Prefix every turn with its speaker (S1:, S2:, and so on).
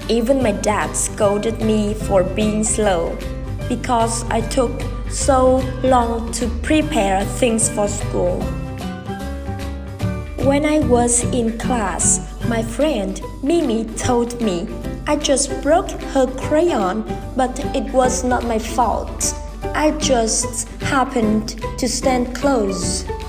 S1: Even my dad scolded me for being slow because I took so long to prepare things for school. When I was in class, my friend Mimi told me I just broke her crayon, but it was not my fault. I just happened to stand close.